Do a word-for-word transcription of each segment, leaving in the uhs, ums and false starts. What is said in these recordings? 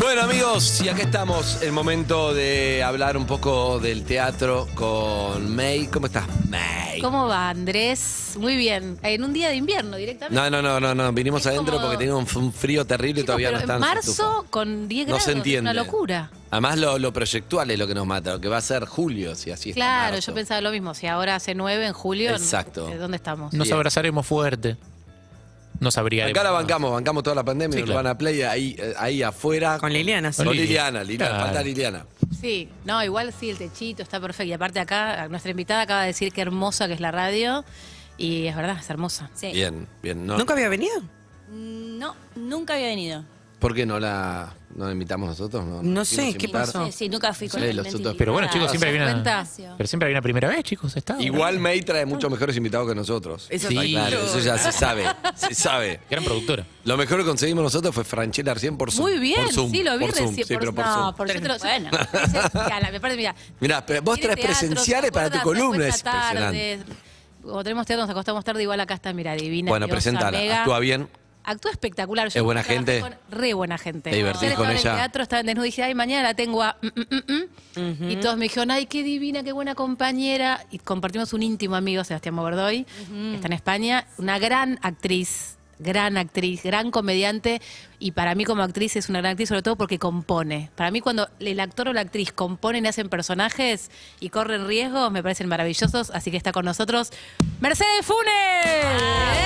Bueno, amigos, y acá estamos, el momento de hablar un poco del teatro con May. ¿Cómo estás, May? ¿Cómo va, Andrés? Muy bien. En un día de invierno directamente. No, no, no, no, no. vinimos Es adentro como- porque teníamos un frío terrible y Chicos, todavía no pero están. en marzo con diez No grados, se entiende. es una locura. Además, lo, lo proyectual es lo que nos mata, lo que va a ser julio, si así está. Claro, marzo. yo pensaba lo mismo. Si ahora hace nueve en julio, Exacto. ¿de dónde estamos? Nos Bien. abrazaremos fuerte. Nos abrigaremos. Acá la bancamos, bancamos toda la pandemia, Sí, en claro. Urbana Play, ahí, eh, ahí afuera. Con Liliana, sí. Con Con Lili. Liliana, Liliana, Claro. falta Liliana. Sí, no, igual sí, el techito está perfecto. Y aparte acá, nuestra invitada acaba de decir qué hermosa que es la radio. Y es verdad, es hermosa. Sí. Bien, bien. No, ¿Nunca había venido? No, nunca había venido. ¿Por qué no la, no la invitamos nosotros? No, No quisimos sé, ¿qué invitar. pasó? Sí, sí, nunca fui Sí, con los realmente otros- Pero bueno, invitada. chicos, siempre hay ¿Se una. cuenta? Pero siempre hay una primera vez, chicos. Está. Igual May trae muchos mejores invitados que nosotros. Eso Sí. está Claro, eso ya se sabe, se sabe. Gran productora. Lo mejor que conseguimos nosotros fue Franchella Arcien por Zoom. Muy bien, por Zoom, sí, lo vi por Zoom, recién. Sí, pero por no, Zoom. por yo te lo- Bueno. Mira, me parece, mira. Mirá, pero vos Tiene traes teatro, presenciales ¿se para tu acuerdan? columna, es Se acuesta impresionante. tarde. Cuando tenemos teatro nos acostamos tarde, igual acá está, mira, divina. Bueno, diosa, presentala, mega. actúa bien. Actúa espectacular. ¿Es buena trabajé gente? con- re buena gente. ¿Te divertís Ayer con estaba en ella? el teatro, estaba en desnudo y dije, ay, mañana la tengo a... mm, mm, mm, mm. Y todos me dijeron, ay, qué divina, qué buena compañera. Y compartimos un íntimo amigo, Sebastián Moverdoy, que está en España. Una gran actriz, gran actriz, gran comediante. Y para mí como actriz es una gran actriz, sobre todo porque compone. Para mí cuando el actor o la actriz componen y hacen personajes y corren riesgos, me parecen maravillosos. Así que está con nosotros Mercedes Funes.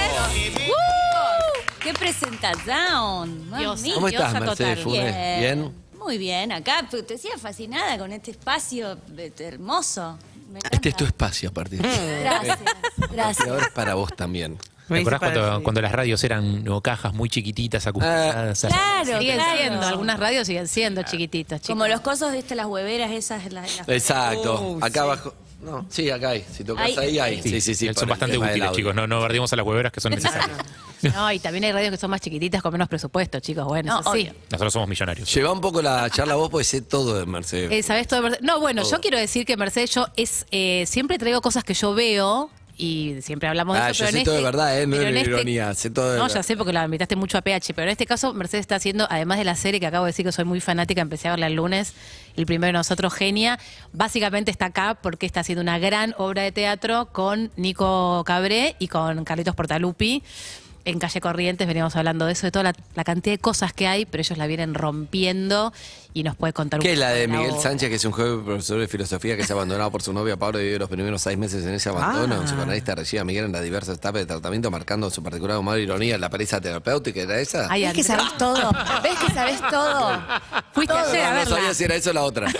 ¡Qué presentación! Mamma Dios, mía. ¿Cómo estás, diosa Mercedes total. Funes? ¿Bien? Muy bien, acá pues, te decía fascinada con este espacio eh, hermoso. Me encanta. Este es tu espacio a partir de ahora. Gracias, Y gracias. ahora es para vos también. ¿Te Me acordás dice cuando, para- cuando las radios eran no, cajas muy chiquititas, acustizadas? Claro, Siguen claro. siendo, algunas radios siguen siendo chiquititas, chicos. Como los cosos, viste, las hueveras esas. Las, las- Exacto. Uh, Acá sí. abajo. No, sí, acá hay. Si tocas Ahí. ahí, hay. Sí, sí, sí. por Son el bastante tema del útiles, audio. chicos. No, no guardemos a las hueveras que son necesarias. No, y también hay radios que son más chiquititas con menos presupuesto, chicos. Bueno, No, eso sí. obvio. Nosotros somos millonarios. Lleva un poco la charla vos, porque sé todo de Mercedes. Eh, ¿Sabés todo de Mercedes? No, bueno, Todo. yo quiero decir que Mercedes, yo es eh, siempre traigo cosas que yo veo y siempre hablamos de Ah, eso. yo pero sé en todo de este- verdad, ¿eh? No pero es en este- ironía, sé todo de No, verdad. ya sé porque la invitaste mucho a P H, pero en este caso Mercedes está haciendo, además de la serie que acabo de decir que soy muy fanática, empecé a verla el lunes, el primero de nosotros, Genia, básicamente está acá porque está haciendo una gran obra de teatro con Nico Cabré y con Carlitos Portalupi. En Calle Corrientes veníamos hablando de eso, de toda la, la cantidad de cosas que hay, pero ellos la vienen rompiendo y nos puede contar un ¿Qué es la poco de Miguel obra. Sánchez, que es un joven profesor de filosofía que es abandonado por su novia Pablo y vive los primeros seis meses en ese abandono? Ah. Un psicoanalista recibe a Miguel en las diversas etapas de tratamiento, marcando su particular humor e ironía en la pareja terapéutica. ¿Era esa? Ay, ¿Ves que Andrea. sabes todo? ¿Ves que sabes todo? Fuiste Todo. ayer a no, no verla. sabía si era eso o la otra.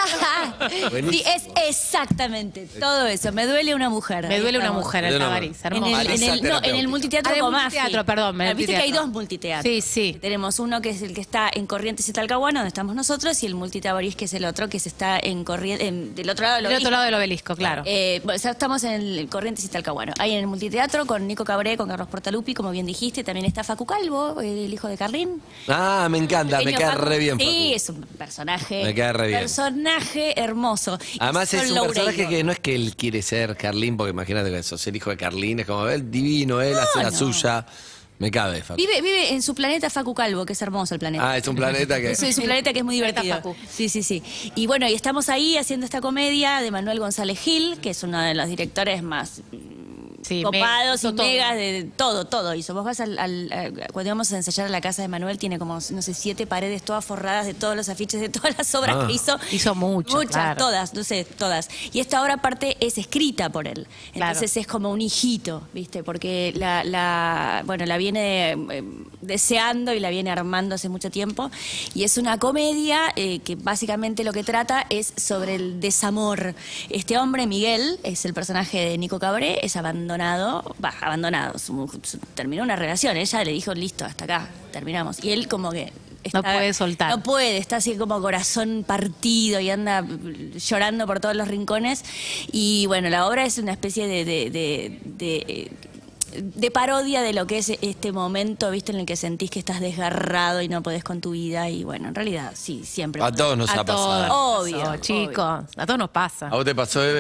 Sí, Buenísimo. es exactamente todo eso. Me duele una mujer. Me Ahí duele una estamos. mujer Me en duele una Tabarís, mujer. En hermoso. el, en, el, no, en terapéutica. el multiteatro Ah, de Comafi. multiteatro, perdón, Ah, Viste que hay multiteatro. dos multiteatros. Sí, sí. Tenemos uno que es el que está en Corrientes y Talcahuano, donde estamos nosotros, y el multitabarís, que es el otro que se está en Corrientes, del otro lado del Del otro obelisco. lado del obelisco, claro. Eh, bueno, o sea, estamos en el Corrientes y Talcahuano. Ahí en el multiteatro con Nico Cabré, con Carlos Portalupi, como bien dijiste. También está Facu Calvo, el hijo de Carlín. Ah, me encanta, me Pequeño queda Facu. re bien, Facu. Sí, es un personaje. Me queda re bien. Personaje hermoso. Y Además son es un Loureiro. personaje que no es que él quiere ser Carlín, porque imagínate que sos el hijo de Carlín, es como él divino, él hace la no. suya. Me cabe, Facu. Vive, vive en su planeta Facu Calvo, que es hermoso el planeta. Ah, es un planeta que... Sí, es un planeta que es muy Planeta divertido. Facu. Sí, sí, sí. Y bueno, y estamos ahí haciendo esta comedia de Manuel González Gil, que es uno de los directores más Sí, copados me- y hizo todo. megas de, de todo, todo hizo. Vos vas al, al- a- cuando íbamos a ensayar a la casa de Manuel, tiene como, no sé, siete paredes todas forradas de todos los afiches de todas las obras Ah. que hizo. Hizo mucho, Muchas, claro. todas, no sé, todas. Y esta obra aparte es escrita por él. Claro. Entonces es como un hijito, ¿viste? Porque la, la bueno, la viene eh, deseando y la viene armando hace mucho tiempo. Y es una comedia eh, que básicamente lo que trata es sobre el desamor. Este hombre, Miguel, es el personaje de Nico Cabré, es abandonado, va, abandonado, su- su- terminó una relación, ella le dijo, listo, hasta acá, terminamos. Y él como que... No puede soltar. No puede, está así como corazón partido y anda llorando por todos los rincones. Y bueno, la obra es una especie de... de, de, de de parodia de lo que es este momento, viste, en el que sentís que estás desgarrado y no podés con tu vida. Y bueno, en realidad, sí, siempre. A todos nos A ha todos pasado. nos Obvio, pasó, obvio. chicos. A todos nos pasa. ¿A vos te pasó, Eve?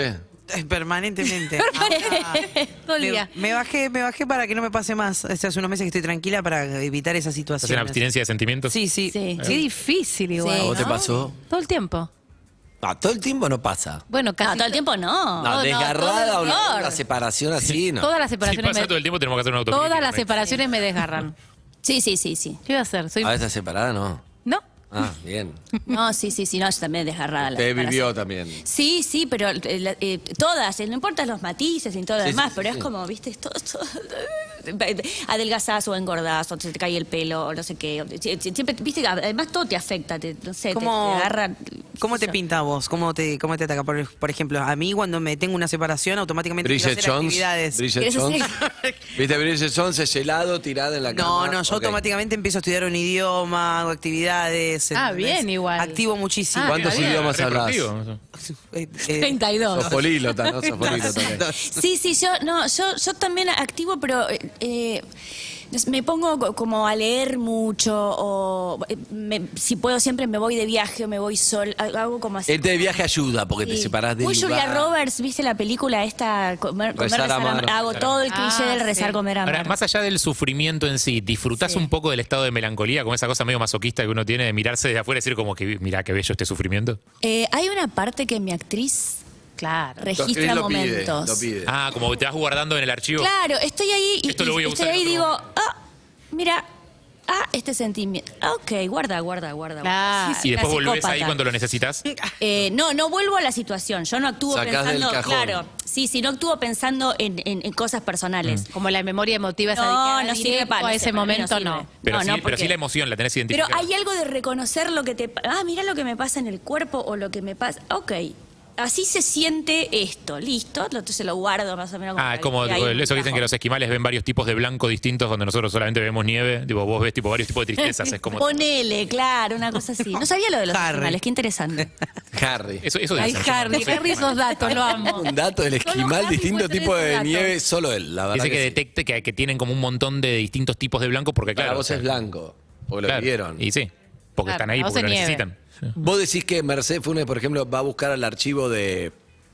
Eh, Permanentemente. Todo el Me, día. me bajé, me bajé para que no me pase más. O sea, hace unos meses que estoy tranquila para evitar esa ¿Estás situación. en abstinencia de sentimientos? Sí, sí. Sí. Qué difícil igual. Sí. ¿A vos te ¿no? pasó? Todo el tiempo. Ah, todo el tiempo no pasa. Bueno, casi No, todo el tiempo no. No, no, desgarrada todo o el una, dolor. una separación así, no. todas las Si separaciones pasa me, todo el tiempo tenemos que hacer una autocrítica. todas las ¿no? separaciones me desgarran. Sí, sí, sí, sí. ¿Qué iba a hacer? Soy ¿A veces separada no? No. Ah, bien. No, sí, sí, sí, no, yo también desgarrada. la Te separación. vivió también. Sí, sí, pero eh, la- eh, todas, eh, no importa los matices y todo lo Sí, demás, sí, pero sí. es como, viste, es todo, todo- adelgazás o engordás, o se te cae el pelo, o no sé qué. o- sie- Siempre, viste, además todo te afecta, te, no sé, te, ¿Cómo, te agarra. ¿Cómo qué sé te yo. pinta a vos? ¿Cómo te, cómo te ataca? Por, por ejemplo, a mí cuando me tengo una separación, automáticamente quiero Bridget hacer Jones. actividades. Bridget ¿Quieres Jones. hacer- ¿Viste Bridget Jones ese helado tirada en la cama? No, no, yo Ok. automáticamente empiezo a estudiar un idioma, hago actividades. Ah, ¿entendés? bien, igual. Activo muchísimo. Ah, ¿Cuántos está bien. idiomas hablas? Reproductivo. Eh, eh, treinta y dos. Sos políglota, ¿no? Sos políglota. Sí, sí, yo, no, yo, yo también activo, pero eh, eh, me pongo co- como a leer mucho, o eh, me- si puedo siempre me voy de viaje o me voy sol, ha- hago como así. Irte de viaje ayuda porque te Sí. separás del Uy, lugar. Julia Roberts, ¿viste la película esta? Comer, comer, Rezar, rezar, amar. amar? Hago todo el cliché Ah, del rezar, sí. comer, amar. Ahora, más allá del sufrimiento en sí, ¿disfrutás Sí. un poco del estado de melancolía, como esa cosa medio masoquista que uno tiene de mirarse desde afuera y decir como que, mirá qué bello este sufrimiento? Eh, hay una parte que mi actriz Claro. Tu actriz registra lo pide, momentos. lo pide. Ah, como te vas guardando en el archivo. Claro, estoy ahí y, Esto lo voy a y estoy usar en ahí y otro digo, momento. ah, mira, ah, este sentimiento. Ah, ok, guarda, guarda, guarda. Claro. Y después una volvés ahí psicópata. cuando lo necesitas. Eh, no, no vuelvo a la situación. Yo no actúo Sacás del pensando. cajón. Claro, sí, sí, no actúo pensando en, en- en cosas personales. Como la memoria emotiva esa No, de que no sirve directo para a ese momento, no. Pero, No, sí, no, pero porque- sí la emoción la tenés Pero identificada. hay algo de reconocer lo que te... pa- Ah, mira lo que me pasa en el cuerpo o lo que me pasa... Ok, así se siente esto, listo, lo- entonces lo guardo más o menos. Ah, es como ahí en eso un que dicen que cajón. los esquimales ven varios tipos de blanco distintos donde nosotros solamente vemos nieve. Digo, vos ves tipo varios tipos de tristezas. Es como. Ponele, claro, una cosa así. No sabía lo de los Harry. animales, qué interesante. Harry. Eso, eso Ay, dicen. Harry, Yo no sé. Harry, esos datos, lo amo. Un dato del Solo esquimal, Harry distinto puede tener tipo esos de datos. nieve, solo él, la verdad. Dice que, que sí. detecte que, que tienen como un montón de distintos tipos de blanco porque, Para claro. vos o sea, es blanco, porque lo claro, vieron. Y sí, porque Claro, están ahí, para vos porque lo es nieve. necesitan. Sí. Vos decís que Mercedes Funes, por ejemplo, va a buscar el archivo de.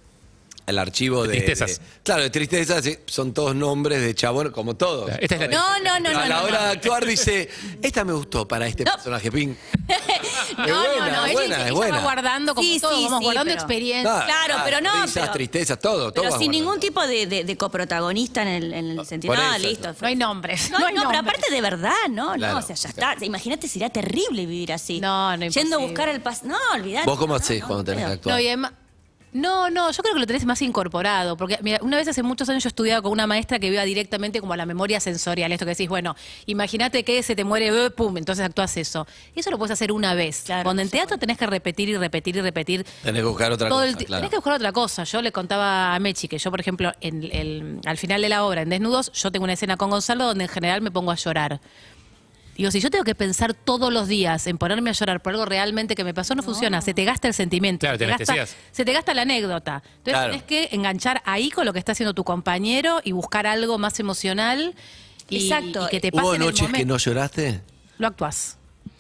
El archivo De de. tristezas. de- claro, de tristezas, sí, son todos nombres de chabón, como todos. Esta es la No, no, no, no. a la no, hora no. de actuar dice, esta me gustó para este No. personaje, Pin. No, Es no, buena, no, es ella, buena, ella es va buena. guardando como Sí, todo, sí, vamos sí, guardando pero- experiencia. Claro, pero no, Risas, pero- tristezas, todo. todo Pero vas sin guardando. ningún tipo de, de- de coprotagonista en el, en el sentido. por No, eso, listo. No hay nombres. No, No, hay no, pero nombres. aparte de verdad, no, Claro. no, o sea, ya está. Imagínate, sería terrible vivir así. No, no, Yendo a imposible. buscar el pas... No, olvidate. ¿Vos cómo no, hacés no, cuando tenés que pero- actuar? No, y además- no, no, yo creo que lo tenés más incorporado, porque mira, una vez hace muchos años yo estudiaba con una maestra que iba directamente como a la memoria sensorial, esto que decís, bueno, imagínate que se te muere, eh, pum, entonces actúas eso. Eso lo puedes hacer una vez. Claro, Cuando en eso teatro tenés que repetir y repetir y repetir. Tenés que buscar otra todo cosa, el ti- claro. Tenés que buscar otra cosa. Yo le contaba a Mechi que yo, por ejemplo, en el, al final de la obra, en Desnudos, yo tengo una escena con Gonzalo donde en general me pongo a llorar. Digo, si yo tengo que pensar todos los días en ponerme a llorar por algo realmente que me pasó, no, funciona. Se te gasta el sentimiento. Claro, se, te gasta, anestesias. se te gasta la anécdota. Entonces Claro. tenés que enganchar ahí con lo que está haciendo tu compañero y buscar algo más emocional y, Exacto. y que te pase ¿Hubo en el noches que momento. no lloraste? Lo actuás.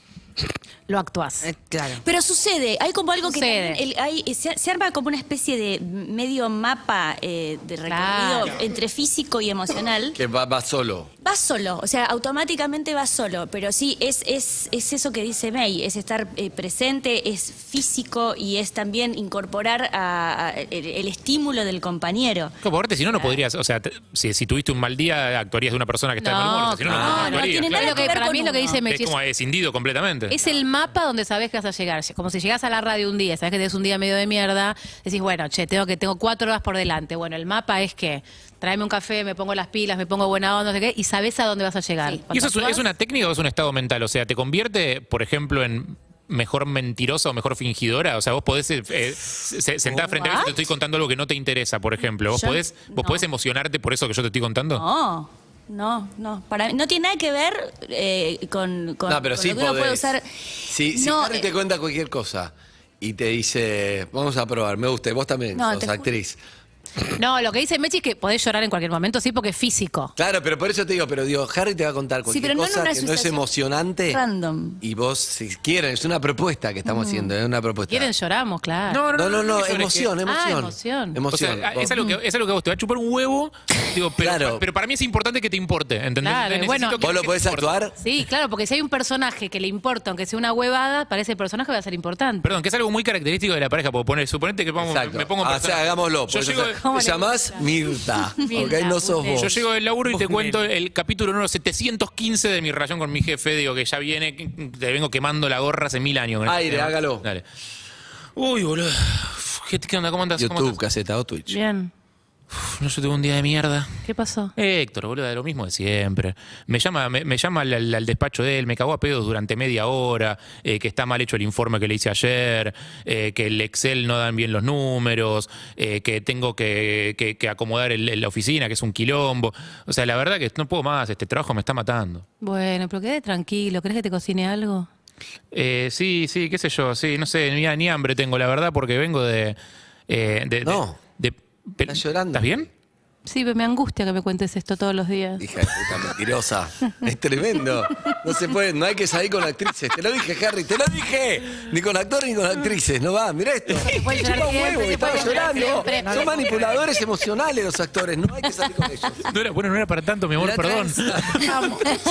Lo actuás. Eh, claro. Pero sucede, hay como algo Sucede. que también el- hay, se, se arma como una especie de medio mapa eh, de recorrido Claro. entre físico y emocional. Que va, va solo. Vas solo, o sea, automáticamente vas solo, pero sí, es, es, es eso que dice May, es estar eh, presente, es físico y es también incorporar a- a el, el estímulo del compañero. Como aparte, si no, no podrías. O sea, te- si, si tuviste un mal día, actuarías de una persona que está de mal humor. No, o sea, si no, no, claro. no, No, no actuarías, tiene claro. Es lo que, que ver para con mí es lo que uno. dice Mechi. Es como escindido completamente. Es el mapa donde sabes que vas a llegar. Como si llegás a la radio un día, sabes que tenés un día medio de mierda, decís, bueno, che, tengo que tengo cuatro horas por delante. Bueno, el mapa es que tráeme un café, me pongo las pilas, me pongo buena onda, no sé qué, y sabes a dónde vas a llegar. Sí. ¿Y eso es, Cuando es una técnica o es un estado mental? O sea, ¿te convierte, por ejemplo, en mejor mentirosa o mejor fingidora? O sea, vos podés eh, eh, se- sentar frente a mí y te estoy contando algo que no te interesa, por ejemplo. ¿Vos Yo- podés, vos no. podés emocionarte por eso que yo te estoy contando? No, no, no, para mí no tiene nada que ver eh, con, con, No, pero con sí lo que uno puede podés. usar. Si, si No, Harry eh, te cuenta cualquier cosa y te dice, vamos a probar, me gusta, y vos también No, sos te ju- actriz. No, lo que dice Mechi es que podés llorar en cualquier momento, sí, porque es físico. Claro, pero por eso te digo, pero digo, Harry te va a contar cualquier pero no en cosa una que no es situación emocionante. random. Y vos, si quieren, es una propuesta que estamos haciendo, es una propuesta. Quieren, lloramos, claro. No, no, no, que llores, emoción, que- emoción. Ah, emoción. O Emoción. sea, Vos- es algo, que, es algo que a vos te va a chupar un huevo, digo, pero, Claro. pero para mí es importante que te importe, ¿entendés? Claro, Necesito bueno. que- ¿Vos lo que te podés importe. actuar? Sí, claro, porque si hay un personaje que le importa, aunque sea una huevada, para ese personaje va a ser importante. Perdón, que es algo muy característico de la pareja, porque poner, suponete que vamos, Exacto. me pongo en Ah, o sea, persona. hagámoslo. Yo pues, llego, o sea, ¿Cómo te le llamás Mirta, Mirta, ¿ok? No sos Mirta. vos. yo llego del laburo y te Vos, cuento Mel. el capítulo número setecientos quince de mi relación con mi jefe, digo que ya viene, que te vengo quemando la gorra hace mil años. con este Aire, tema. hágalo. Dale. Uy, boludo. ¿Qué, qué onda? ¿Cómo andas? ¿Cómo YouTube, estás? caseta o Twitch. Bien. Uf, no, yo tuve un día de mierda. ¿Qué pasó? Héctor, boludo, lo mismo de siempre. Me llama, me, me llama al, al- al despacho de él, me cagó a pedos durante media hora, eh, que está mal hecho el informe que le hice ayer, eh, que el Excel no dan bien los números, eh, que tengo que, que- que acomodar el- el- la oficina, que es un quilombo. O sea, la verdad que no puedo más, este trabajo me está matando. Bueno, pero quede tranquilo. ¿Querés que te cocine algo? Eh, sí, sí, qué sé yo, sí, no sé, ni, ni hambre tengo, la verdad, porque vengo de... eh, de- de- No. de- pe- Estás llorando. ¿Estás bien? Sí, pero me angustia que me cuentes esto todos los días. Hija de puta mentirosa. Es tremendo. No se puede, no hay que salir con actrices. Te lo dije, Harry, te lo dije. Ni con actores ni con actrices. No va, mirá esto. puede llorar Chupa un siempre, huevo, se estaba puede llorar llorando. siempre. Son manipuladores emocionales los actores. No hay que salir con ellos. No era, bueno, no era para tanto, mi amor, La otra perdón. vez-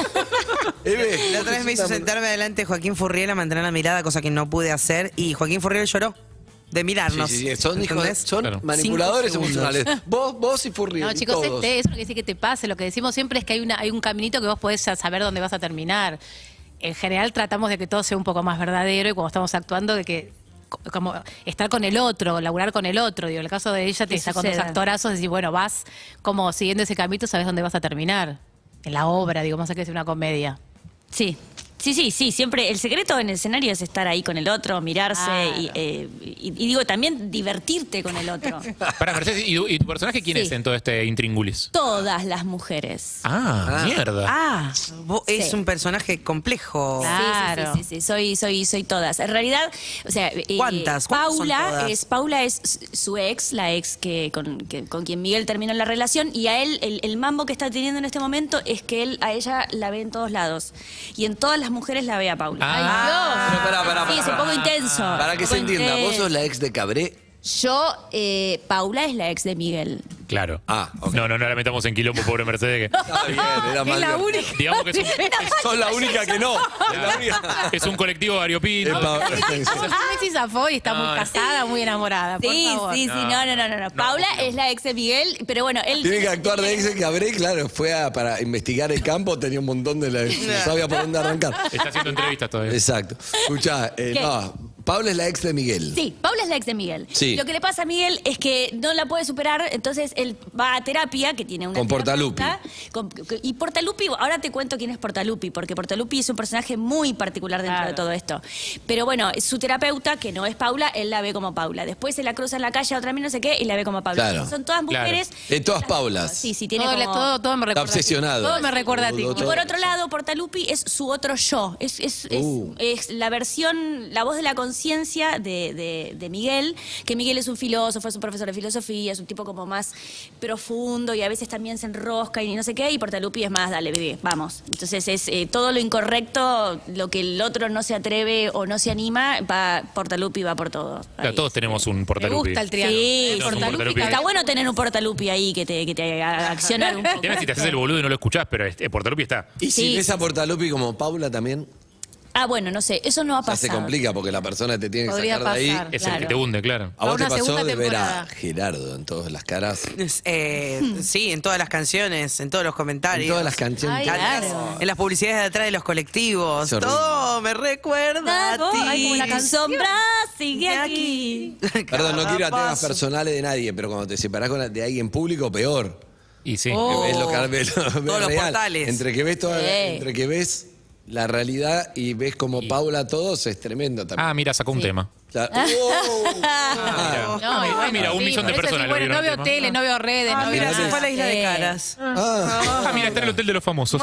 Eve, La otra vez me hizo sentarme adelante Joaquín Furriel a mantener la mirada, cosa que no pude hacer, y Joaquín Furriel lloró de Sí, mirarnos. sí, sí, son, hijos, ¿entendés? son Claro. manipuladores Cinco segundos. emocionales. Vos, vos y Furriel. No, y chicos, todos. este, eso no quiere decir que te pase. Lo que decimos siempre es que hay, una, hay un caminito que vos podés ya saber dónde vas a terminar. En general tratamos de que todo sea un poco más verdadero y cuando estamos actuando de que co- como estar con el otro, laburar con el otro. Digo, en el caso de ella te Que está con dos suceda. actorazos, decís, bueno, vas como siguiendo ese caminito, sabes dónde vas a terminar. En la obra, digo, más allá que sea una comedia. Sí. Sí, sí, sí, siempre el secreto en el escenario es estar ahí con el otro, mirarse Claro. y, eh, y- y digo también divertirte con el otro. Para Mercedes, ¿y, tu- y tu personaje quién Sí. es en todo este intríngulis? Todas las mujeres. Ah, Ah. mierda. Ah, vos es Sí. un personaje complejo. Claro. Sí, sí, sí, sí, soy, soy, soy todas. En realidad, o sea, eh, ¿Cuántas? ¿Cuántas son Paula todas? es Paula es su ex, la ex que con, que- con quien Miguel terminó la relación, y a él el, el mambo que está teniendo en este momento es que él a ella la ve en todos lados y en todas las mujeres la ve a Paula. Ah. Pero pará, pará, Sí, es un pará. poco intenso. Para que un se poco entienda, vos intenso. sos la ex de Cabré. Yo, eh, Paula es la ex de Miguel. Claro. Ah, ok. No, no, no la metamos en quilombo, pobre Mercedes. Que, Está bien, era más divertido. digamos que es un, Sos la única que no. Es la única. es un colectivo variopinto. Epa, Messi zafó y está muy No, casada, muy enamorada. Por Sí, favor. sí, sí, no, no, no, no, no. Paula es la ex de Miguel, pero bueno, él... Tiene que actuar de ex de Cabré, claro. Fue a- para investigar el campo, tenía un montón de... La, no sabía por dónde arrancar. Está haciendo entrevistas todavía. Exacto. Escuchá, eh, ¿Qué? no, Paula es la ex de Miguel. Sí, Paula es la ex de Miguel. Sí. Lo que le pasa a Miguel es que no la puede superar, entonces él va a terapia, que tiene una Con Portalupi. terapeuta, con- y Portalupi, ahora te cuento quién es Portalupi, porque Portalupi es un personaje muy particular dentro Claro. de todo esto. Pero bueno, su terapeuta, que no es Paula, él la ve como Paula. Después se la cruza en la calle a otra mina, no sé qué, y la ve como Paula. Claro. Son todas Claro. mujeres. De todas Paulas. Sí, sí, tiene todo, le- como... todo, todo me recuerda. Está obsesionado. A ti. Todo me recuerda a ti. Todo, Y por otro lado, Portalupi es su otro yo. Es, es, es- Uh. es la versión, la voz de la conciencia de, de- de Miguel, que Miguel es un filósofo, es un profesor de filosofía, es un tipo como más profundo y a veces también se enrosca y no sé qué, y Portalupi es más, dale, bebé, vamos. Entonces es eh, todo lo incorrecto, lo que el otro no se atreve o no se anima, va, Portalupi va por todo. Claro, Ahí. todos tenemos un Me portalupi. gusta el triángulo. Sí, El sí, Portalupi, Portalupi. Está bueno tener un Portalupi ahí que te, que te haga accionar un El poco. tema es si te haces el boludo y no lo escuchás, pero este, Portalupi está. Y si Sí, ves a sí, Portalupi como Paula también, Ah, bueno, no sé, eso no ha ya se pasado. complica porque la persona te tiene que Podría sacar de ahí. pasar. Es Claro. el que te hunde, claro. ¿A vos A te una pasó segunda de ver a temporada. Gerardo en todas las caras? Es, eh, Sí, en todas las canciones, en todos los comentarios. En todas las canciones. Ay, Atrás, claro. En las publicidades de atrás de los colectivos. Es horrible. Todo me recuerda a ti. Ay, como la canción. Sombra sigue aquí. Perdón, no Cada quiero ir a temas paso. personales de nadie, pero cuando te separás con- de alguien público, peor. Y sí. Oh. Ves lo que ves, lo- ves Todos los real. portales. Entre que ves toda- Sí. entre que ves la realidad y ves como Paula todos es tremendo también. Ah, mira, sacó un Sí. tema. Claro. Oh. Ah, No, y bueno, mira, un sí, millón de por eso personas sí, lo bueno, vieron no veo el tema. tele, no veo redes, Ah, no mira, veo se nada. fue a la isla de Sí. Caras. Ah. Ah, mira, está en el hotel de los famosos.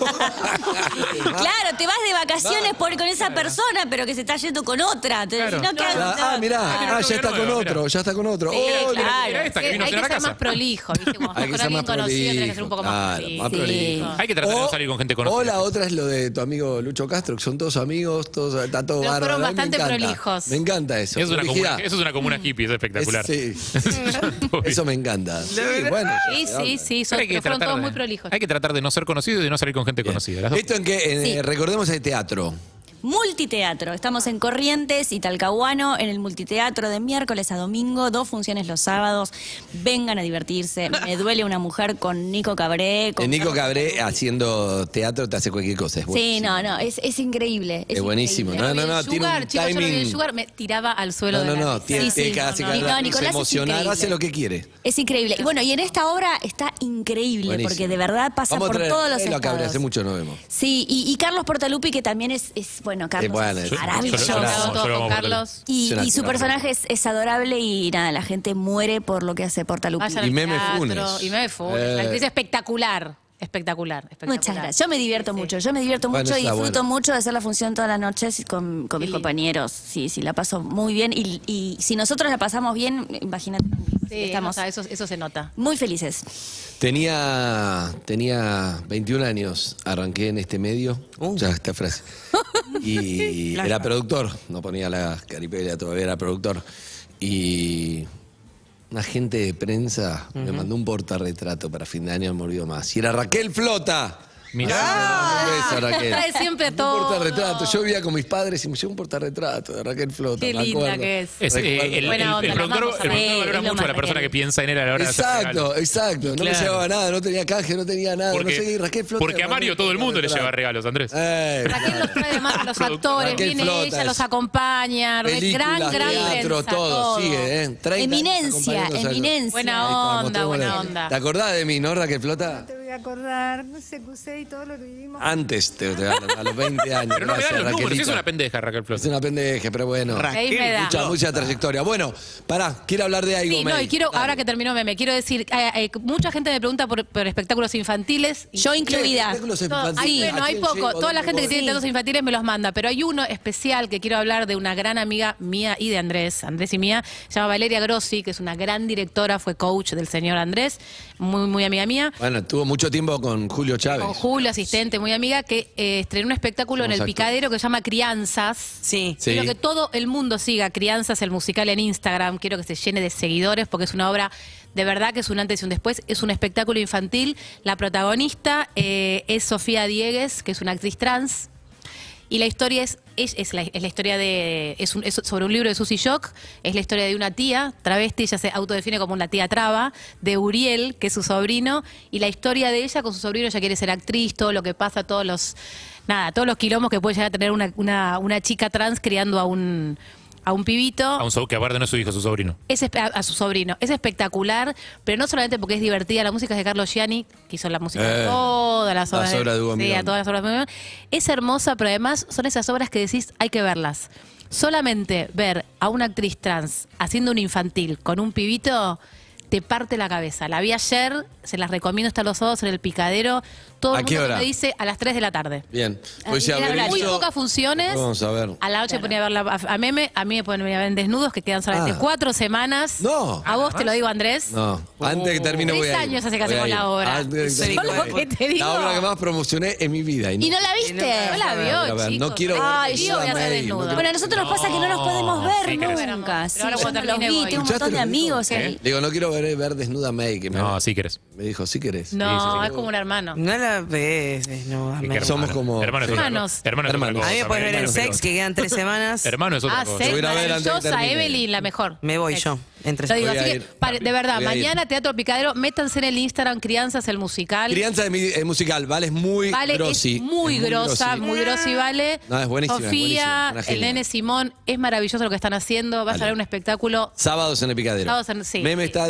Claro, te vas de vacaciones por, con esa persona, pero que se está yendo con otra. Te- Claro. si no, ¿qué hago? Ah, mirá, mira, ah, no, ya está no, con mira. otro, ya está con otro. Sí, Oh, mira. claro. Mira esta que Sí, vino a hay cenar que a ser más casa. prolijo, ¿viste? Como Hay que con ser alguien más conocido, tenés que ser prolijo, un poco claro, más prolijo. más Sí. prolijo. Hay que tratar de no salir con gente conocida. O la otra es lo de tu amigo Lucho Castro, que son todos amigos, todos, está todo Pero bárbaro. fueron A mí me bastante encanta. prolijos. Me encanta eso. Es una prolijidad. comuna, eso es una comuna hippie, es espectacular. Es- sí, eso me encanta. Sí, bueno. Sí, sí, sí, son, Pero hay que pero fueron tratar todos de- muy prolijos. Hay que tratar de no ser conocido y de no salir con gente conocida. Las dos. Esto en que, en- Sí. recordemos el teatro. Multiteatro. Estamos en Corrientes y Talcahuano, en el multiteatro de miércoles a domingo, dos funciones los sábados. Vengan a divertirse. Me duele una mujer con Nico Cabré. Con En Nico Carlos Cabré Portalupi. haciendo teatro te hace cualquier cosa. Es Sí, buenísimo. no, no, es, es increíble. Es buenísimo, increíble. no, no, no, El tiene Sugar, un chicos, yo lo vi en timing. Sugar, me tiraba al suelo No, de no, la no, risa. tiene, Sí, sí, tiene que no, hacer no, que no, se Nicolás es emocionar, increíble. hace lo que quiere. Es increíble. Y bueno, y en esta obra está increíble, Buenísimo. porque de verdad pasa Vamos a por traer- todos los traerlo a Cabré, estados. hace mucho no vemos. Sí, y, y Carlos Portalupi, que también es, es bueno, Carlos bueno, es yo- maravilloso. yo lo- Hago yo todo lo con vamos a ver. Carlos. Y, Es una y su actora. personaje es, es adorable y nada, la gente muere por lo que hace Portalupi. Vayan Y al Meme teatro, Funes. Y Meme Funes. Eh. La actriz espectacular. Espectacular, espectacular. Muchas gracias. Yo me divierto mucho, yo me divierto Bueno, mucho y está disfruto bueno. mucho de hacer la función todas las noches con, con mis lindo. compañeros. Sí, sí, la paso muy bien. Y, y si nosotros la pasamos bien, imagínate. Sí, estamos nota, eso, eso se nota. muy felices. Tenía, tenía veintiún años, arranqué en este medio, Uh. ya esta frase, y era productor, no ponía la caripelia, todavía era productor, y un agente de prensa me mandó un portarretrato para fin de año, no me olvido más, y era Raquel Flota. Mirá. Ah, un beso, Raquel. Trae siempre Un todo. portarretrato. Yo vivía con mis padres y me llevó un portarretrato de Raquel Flota. Qué me linda acuerdo. que es. Es, eh, Recuerdo. el, el- Buena el onda, la productor, amamos a el productor Raquel, valora es lo mucho a la más persona Raquel. que piensa en él a la hora de hacer Exacto, regalos. exacto. No me Claro. llevaba nada, no tenía canje, no tenía nada. Porque, no sé qué, Raquel Flota. porque a Mario todo el mundo le lleva regalos, Andrés. Eh, Raquel los trae además a los actores, Raquel viene Flota ella, es los acompaña, re- películas, gran, gran teatro, prensa, todo, sigue, ¿eh? treinta años Eminencia, acompañándonos a- eminencia. Buena Ahí está, onda, buena mostrémosle. onda. ¿Te acordás de mí, no, Raquel Flota? Te voy a acordar, no sé, Cusé y todo lo que vivimos. Antes, te, te- a los veinte años. Pero no me gracias, dan los números, Raquelita. es una pendeja, Raquel Es Flores. una pendeja, pero bueno. Ahí me da. Mucha, mucha trayectoria. Bueno, pará, quiero hablar de algo, Sí, no, May. y quiero, Dale. ahora que terminó Meme, quiero decir, eh, eh, mucha gente me pregunta por, por espectáculos infantiles. y- Yo incluida. Espectáculos Todo- infantiles, hay, ¿a bueno, hay quién poco. llevo? Toda la ¿Dónde gente que voy? tiene Sí. teatros infantiles me los manda, pero hay uno especial que quiero hablar de una gran amiga mía y de Andrés, Andrés y mía, se llama Valeria Grossi, que es una gran directora, fue coach del señor Andrés, muy, muy amiga mía. Bueno, tuvo mucho tiempo con Julio Chávez. Con Julio, asistente, muy amiga, que eh, estrenó un espectáculo en Somos el actores. Picadero que se llama Crianzas. Sí. Sí. Quiero que todo el mundo siga Crianzas, el musical en Instagram. Quiero que se llene de seguidores porque es una obra de verdad que es un antes y un después. Es un espectáculo infantil. La protagonista eh, es Sofía Diegues, que es una actriz trans. Y la historia es, es, es la, es la historia de. Es, un- es sobre un libro de Susy Shock. Es la historia de una tía travesti, ella se autodefine como una tía traba, de Uriel, que es su sobrino. Y la historia de ella con su sobrino, ella quiere ser actriz, todo lo que pasa, todos los. Nada, todos los quilombos que puede llegar a tener una, una, una chica trans criando a un, a un pibito. A un so- que aparte no es su hijo, es su sobrino. Es espe- a, a su sobrino. Es espectacular, pero no solamente porque es divertida. La música es de Carlos Gianni, que hizo la música Eh, de todas las las obras. obras de Hugo sí, Milón. a todas las obras de Hugo Milón. Es hermosa, pero además son esas obras que decís, hay que verlas. Solamente ver a una actriz trans haciendo un infantil con un pibito te parte la cabeza. La vi ayer, se las recomiendo, está los sábados en el Picadero. Todo ¿A el qué mundo hora? me dice a las tres de la tarde. Bien. Pues Eran haber muy visto- pocas funciones. Vamos a ver. A la noche ponía a verla a, a Meme, a mí me ponen a ver en Desnudos, que quedan solamente Ah. cuatro semanas. No. A vos te lo digo, Andrés. No, antes que termine voy Tres a ir. años hace que Voy a hacemos ir. la obra. Antes que Histórico, termine- Solo que te digo. La obra que más promocioné en mi vida. ¿Y no la viste? No la A ver, vio, a ver, chicos. no quiero ver Ay, Yo voy a hacer May, desnudo. no quiero- Bueno, a nosotros nos pasa que no nos podemos ver sí, querés. nunca. Pero Sí, ahora yo cuando no los termine vi, voy. tengo un ¿Escuchaste montón de lo que dijo? amigos ¿Eh? ahí. Le digo, no quiero ver, ver desnuda a May. Que me, No, sí querés. me dijo, sí querés. No, Sí, sí, sí. es como un hermano. No la ves, no. Sí, me- que Somos hermano. como- Hermano es otra Hermanos. cosa. Hermano es otra Hermanos. cosa. A mí me puedes ver en Hermano es otra sex, cosa. que quedan tres semanas. Hermano es otra Ah, cosa. Sex, voy a ir a ver antes que maravillosa, termine. Evelyn, la mejor. Me voy Sex. yo, entre Lo digo, Voy a así ir. que, pare- de verdad, Voy a ir. mañana Teatro Picadero, métanse en el Instagram Crianzas, el musical. Crianza de mi- eh, musical, vale, es muy Vale, grossi. es muy Es grosa, grossi. muy grosa y vale. No, es buenísima, es Sofía, buenísima, es una el genia. nene Simón, es maravilloso lo que están haciendo. Va a Dale. salir un espectáculo. Sábados en el Picadero. Sábados en- sí, Meme sí. está de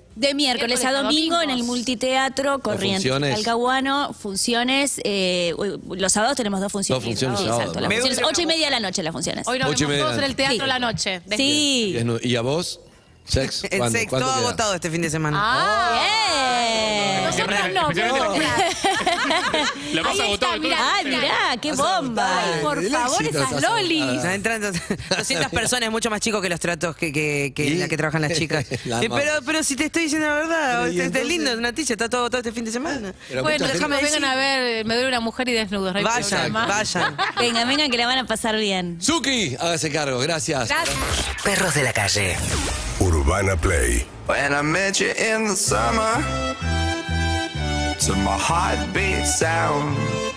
De miércoles a Miércoles a domingo en el domingos. multiteatro Corrientes funciones. Talcahuano, funciones, eh, los sábados tenemos dos funciones. Dos funciones Sí, sábado, exacto, ¿no? las Me funciones, gusta- ocho y media de la noche las funciones. Hoy nos Ocho y vemos media. todos en el teatro Sí. la noche. De- Sí. Desnudo. ¿Y a vos? Sex. El ¿Cuándo? sex, ¿Cuándo todo queda? agotado este fin de semana. Ah, Bien. nosotros no, Especialmente pero- La más Ahí agotada está, de todo. mirá. Ay, mirá, qué bomba. Ay, por El favor, éxito esas estás lolis. agotada. O sea, entran dos- doscientas personas, mucho más chicos que los tratos que, que, que ¿Y? la que trabajan las chicas. La Eh, amamos. pero, pero si te estoy diciendo la verdad, Pero, ¿y este, este es entonces? lindo, es una ticha, está todo, todo este fin de semana. Pero Bueno, mucha déjame, gente- vengan a ver, me duele una mujer y desnudos. no hay Vayan, problema. vayan. Venga, venga, que la van a pasar bien. Suki, hágase cargo, gracias. Gracias. Perros de la calle. Urbana Play. When I met you in the summer, to my heartbeat sound.